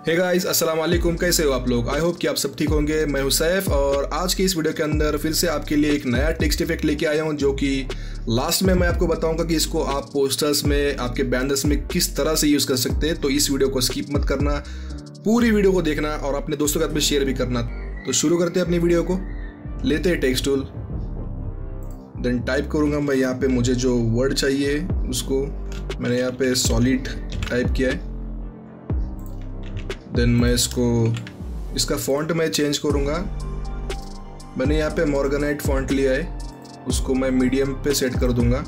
Hey guys, अस्सलाम वालेकुम। कैसे हो आप लोग? आई होप कि आप सब ठीक होंगे। मैं हूं सैफ और आज की इस वीडियो के अंदर फिर से आपके लिए एक नया टेक्स्ट इफेक्ट लेके आया हूं, जो कि लास्ट में मैं आपको बताऊंगा कि इसको आप पोस्टर्स में, आपके बैनर्स में किस तरह से यूज़ कर सकते हैं। तो इस वीडियो को स्किप मत करना, पूरी वीडियो को देखना और अपने दोस्तों के साथ में शेयर भी करना। तो शुरू करते हैं अपनी वीडियो को। लेते हैं टेक्स्ट टूल, देन टाइप करूँगा मैं यहाँ पे मुझे जो वर्ड चाहिए उसको। मैंने यहाँ पे सॉलिड टाइप किया है। देन मैं इसका फॉन्ट मैं चेंज करूँगा। मैंने यहाँ पे मॉर्गनाइट फॉन्ट लिया है, उसको मैं मीडियम पे सेट कर दूँगा।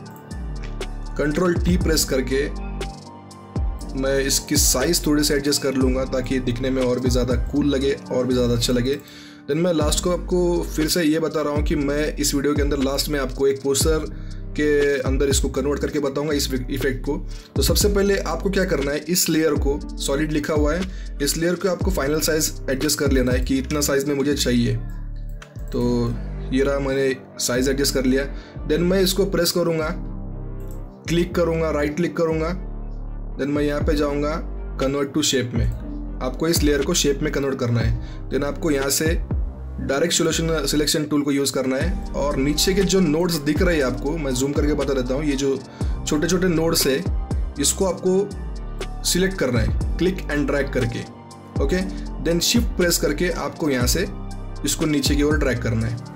Ctrl T प्रेस करके मैं इसकी साइज़ थोड़ी सी एडजस्ट कर लूँगा ताकि दिखने में और भी ज़्यादा कूल लगे और भी ज़्यादा अच्छा लगे। देन मैं लास्ट को आपको फिर से ये बता रहा हूँ कि मैं इस वीडियो के अंदर लास्ट में आपको एक पोस्टर के अंदर इसको कन्वर्ट करके बताऊंगा इस इफेक्ट को। तो सबसे पहले आपको क्या करना है, इस लेयर को, सॉलिड लिखा हुआ है, इस लेयर को आपको फाइनल साइज एडजस्ट कर लेना है कि इतना साइज में मुझे चाहिए। तो ये रहा, मैंने साइज एडजस्ट कर लिया। देन मैं इसको प्रेस करूंगा, क्लिक करूंगा, राइट क्लिक करूंगा। देन मैं यहाँ पे जाऊंगा कन्वर्ट टू शेप में। आपको इस लेयर को शेप में कन्वर्ट करना है। देन आपको यहाँ से डायरेक्ट सिलेक्शन टूल को यूज़ करना है और नीचे के जो नोड्स दिख रहे हैं आपको, मैं जूम करके बता देता हूँ। ये जो छोटे छोटे नोड्स है इसको आपको सिलेक्ट करना है क्लिक एंड ड्रैग करके। ओके, देन शिफ्ट प्रेस करके आपको यहाँ से इसको नीचे की ओर ड्रैग करना है।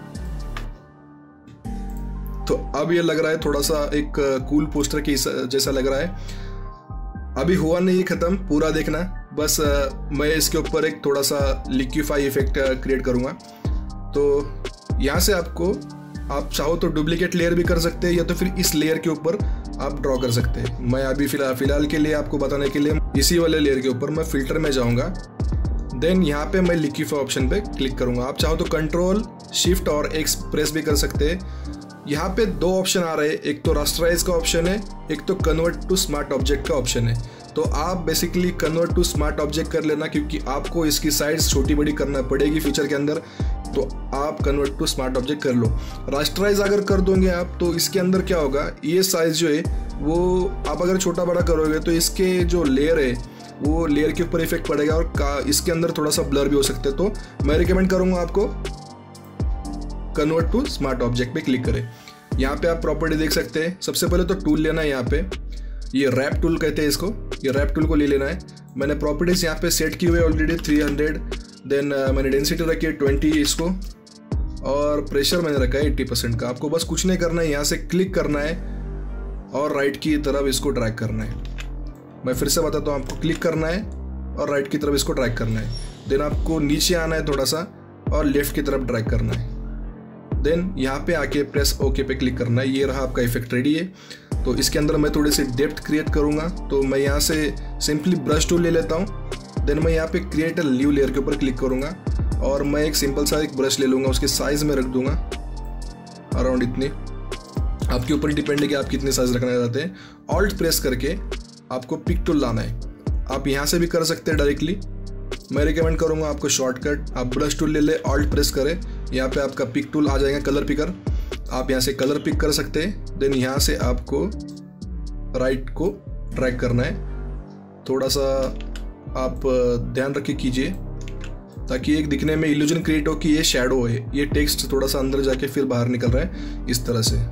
तो अब ये लग रहा है थोड़ा सा एक कूल पोस्टर के जैसा लग रहा है। अभी हुआ नहीं खत्म, पूरा देखना। बस मैं इसके ऊपर एक थोड़ा सा लिक्विफाई इफेक्ट क्रिएट करूँगा। तो यहाँ से आप चाहो तो डुप्लीकेट लेयर भी कर सकते हैं या तो फिर इस लेयर के ऊपर आप ड्रॉ कर सकते हैं। मैं अभी फिलहाल के लिए आपको बताने के लिए इसी वाले लेयर के ऊपर मैं फिल्टर में जाऊँगा। देन यहाँ पे मैं लिक्विफाई ऑप्शन पे क्लिक करूँगा। आप चाहो तो Ctrl Shift और X प्रेस भी कर सकते हैं। यहाँ पे दो ऑप्शन आ रहे हैं, एक तो रास्टराइज का ऑप्शन है, एक तो कन्वर्ट टू स्मार्ट ऑब्जेक्ट का ऑप्शन है। तो आप basically convert to smart object कर लेना, क्योंकि आपको इसकी साइज छोटी बड़ी करना पड़ेगी फीचर के अंदर। तो आप कन्वर्ट टू स्मार्ट ऑब्जेक्ट कर लो। रास्टराइज अगर कर दोगे आप तो इसके अंदर क्या होगा, ये साइज जो है वो आप अगर छोटा बड़ा करोगे तो इसके जो लेयर है वो लेयर के ऊपर इफेक्ट पड़ेगा और इसके अंदर थोड़ा सा ब्लर भी हो सकते हैं। तो मैं रिकमेंड करूँगा आपको कन्वर्ट टू स्मार्ट ऑब्जेक्ट पे क्लिक करें। यहाँ पे आप प्रॉपर्टी देख सकते हैं। सबसे पहले तो टूल लेना है, यहाँ पे ये रैप टूल कहते हैं इसको। ये रैप टूल को ले लेना है। मैंने प्रॉपर्टीज यहाँ पे सेट की हुई है ऑलरेडी 300। देन मैंने डेंसिटी रखी है 20 इसको, और प्रेशर मैंने रखा है 80% का। आपको बस कुछ नहीं करना है, यहाँ से क्लिक करना है और राइट की तरफ इसको ड्रैग करना है। मैं फिर से बताता हूँ, आपको क्लिक करना है और राइट की तरफ इसको ड्रैग करना है। देन आपको नीचे आना है थोड़ा सा और लेफ्ट की तरफ ड्रैग करना है। देन यहाँ पे आके प्रेस ओके पे क्लिक करना है। ये रहा आपका इफेक्ट रेडी है। तो इसके अंदर मैं थोड़ी सी डेप्थ क्रिएट करूँगा। तो मैं यहाँ से सिंपली ब्रश टूल ले लेता हूँ। देन मैं यहाँ पे क्रिएट अ न्यू लेयर के ऊपर क्लिक करूँगा और मैं एक सिंपल सा एक ब्रश ले लूँगा, उसके साइज़ में रख दूँगा अराउंड इतनी। आपके ऊपर डिपेंड है कि आप कितने साइज़ रखना चाहते हैं। ऑल्ट प्रेस करके आपको पिक टूल लाना है। आप यहाँ से भी कर सकते हैं डायरेक्टली। मैं रिकमेंड करूँगा आपको शॉर्टकट, आप ब्रश टूल ले ले, ऑल्ट प्रेस करें, यहाँ पे आपका पिक टूल आ जाएगा, कलर पिकर। आप यहाँ से कलर पिक कर सकते हैं। देन यहाँ से आपको राइट को ड्रैग करना है। थोड़ा सा आप ध्यान रख के कीजिए ताकि एक दिखने में इल्यूजन क्रिएट हो कि ये शैडो है, ये टेक्स्ट थोड़ा सा अंदर जाके फिर बाहर निकल रहा है इस तरह से।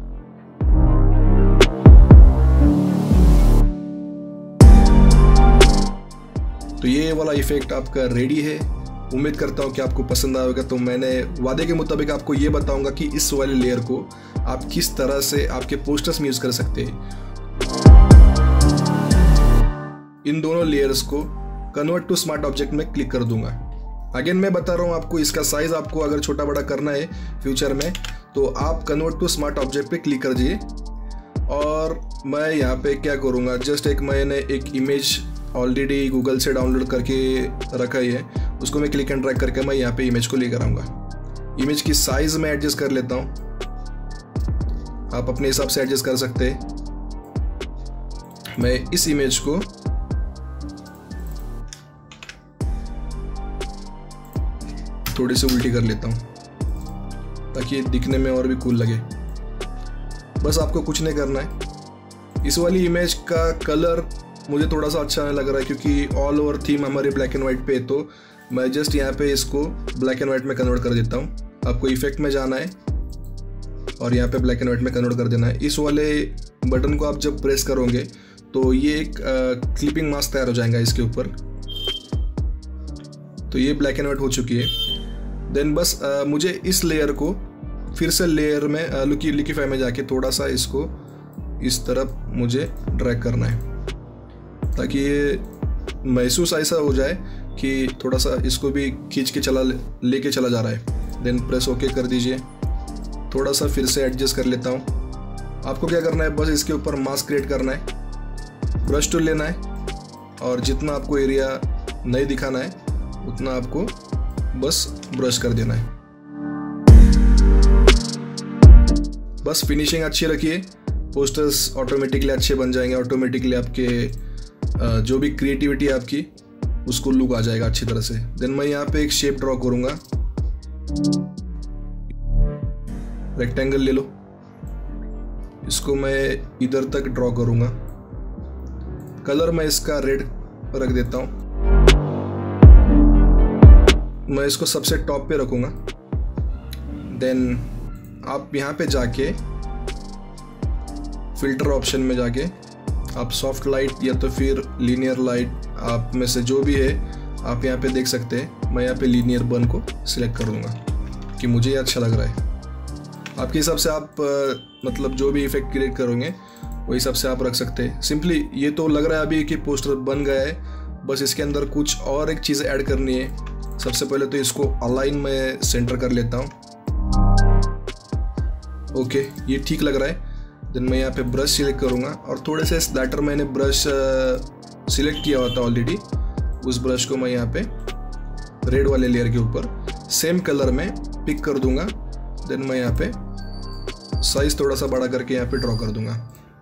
तो ये वाला इफेक्ट आपका रेडी है। उम्मीद करता हूँ कि आपको पसंद आएगा। तो मैंने वादे के मुताबिक आपको ये बताऊंगा कि इस वाले लेयर को आप किस तरह से आपके पोस्टर्स में यूज़ कर सकते हैं। इन दोनों लेयर्स को कन्वर्ट टू स्मार्ट ऑब्जेक्ट में क्लिक कर दूंगा। अगेन मैं बता रहा हूँ आपको, इसका साइज आपको अगर छोटा बड़ा करना है फ्यूचर में तो आप कन्वर्ट टू स्मार्ट ऑब्जेक्ट पे क्लिक कर दीजिए। और मैं यहाँ पे क्या करूँगा, जस्ट मैंने एक इमेज ऑलरेडी गूगल से डाउनलोड करके रखा ही है, उसको मैं क्लिक एंड ड्रैग करके मैं यहाँ पे इमेज को लेकर आऊँगा। इमेज की साइज़ में एडजस्ट कर लेता हूँ, आप अपने हिसाब से एडजस्ट कर सकते हैं। मैं इस इमेज को थोड़ी सी उल्टी कर लेता हूँ ताकि ये दिखने में और भी कूल लगे। बस आपको कुछ नहीं करना है। इस वाली इमेज का कलर मुझे थोड़ा सा अच्छा नहीं लग रहा है क्योंकि ऑल ओवर थीम हमारी ब्लैक एंड वाइट पे है, तो मैं जस्ट यहाँ पे इसको ब्लैक एंड वाइट में कन्वर्ट कर देता हूँ। आपको इफेक्ट में जाना है और यहाँ पे ब्लैक एंड वाइट में कन्वर्ट कर देना है। इस वाले बटन को आप जब प्रेस करोगे तो ये एक क्लिपिंग मास्क तैयार हो जाएगा इसके ऊपर। तो ये ब्लैक एंड वाइट हो चुकी है। देन बस मुझे इस लेयर को फिर से लेयर में लिक्विफाई में जाके थोड़ा सा इसको इस तरफ मुझे ड्रैग करना है ताकि ये महसूस ऐसा हो जाए कि थोड़ा सा इसको भी खींच के लेके चला जा रहा है। देन प्रेस ओके कर दीजिए। थोड़ा सा फिर से एडजस्ट कर लेता हूँ। आपको क्या करना है, बस इसके ऊपर मास्क क्रिएट करना है, ब्रश टूल लेना है और जितना आपको एरिया नहीं दिखाना है उतना आपको बस ब्रश कर देना है। बस फिनिशिंग अच्छी रखिए, पोस्टर्स ऑटोमेटिकली अच्छे बन जाएंगे। ऑटोमेटिकली आपके जो भी क्रिएटिविटी है आपकी उसको लुक आ जाएगा अच्छी तरह से। देन मैं यहाँ पे एक शेप ड्रॉ करूँगा। रेक्टेंगल ले लो, इसको मैं इधर तक ड्रॉ करूँगा। कलर मैं इसका रेड रख देता हूँ। मैं इसको सबसे टॉप पे रखूँगा। देन आप यहाँ पे जाके फिल्टर ऑप्शन में जाके आप सॉफ्ट लाइट या तो फिर लीनियर लाइट, आप में से जो भी है आप यहाँ पे देख सकते हैं। मैं यहाँ पे लीनियर बर्न को सिलेक्ट कर दूँगा कि मुझे ये अच्छा लग रहा है। आपके हिसाब से आप मतलब जो भी इफेक्ट क्रिएट करोगे वही हिसाब से आप रख सकते हैं। सिंपली ये तो लग रहा है अभी कि पोस्टर बन गया है, बस इसके अंदर कुछ और एक चीज़ ऐड करनी है। सबसे पहले तो इसको अलाइन में सेंटर कर लेता हूँ। ओके, ये ठीक लग रहा है। देन मैं यहाँ पे ब्रश सिलेक्ट करूँगा और थोड़े से स्लैटर मैंने ब्रश सिलेक्ट किया हुआ था ऑलरेडी, उस ब्रश को मैं यहाँ पे रेड वाले लेयर के ऊपर सेम कलर में पिक कर दूंगा। देन मैं यहाँ पे साइज थोड़ा सा बड़ा करके यहाँ पे ड्रॉ कर दूंगा।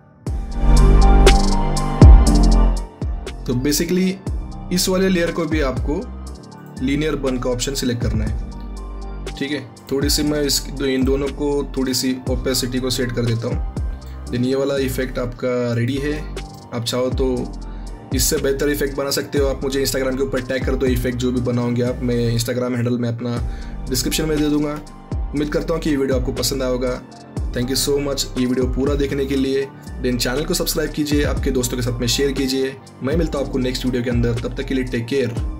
तो बेसिकली इस वाले लेयर को भी आपको लीनियर बर्न का ऑप्शन सिलेक्ट करना है। ठीक है, थोड़ी सी मैं इन दोनों को थोड़ी सी ओपेसिटी को सेट कर देता हूँ। देन ये वाला इफेक्ट आपका रेडी है। आप चाहो तो इससे बेहतर इफेक्ट बना सकते हो। आप मुझे इंस्टाग्राम के ऊपर टैग कर दो इफेक्ट जो भी बनाओगे आप। मैं इंस्टाग्राम हैंडल में अपना डिस्क्रिप्शन में दे दूंगा। उम्मीद करता हूँ कि ये वीडियो आपको पसंद आएगा। थैंक यू सो मच ये वीडियो पूरा देखने के लिए। देन चैनल को सब्सक्राइब कीजिए, आपके दोस्तों के साथ में शेयर कीजिए। मैं मिलता हूँ आपको नेक्स्ट वीडियो के अंदर। तब तक के लिए टेक केयर।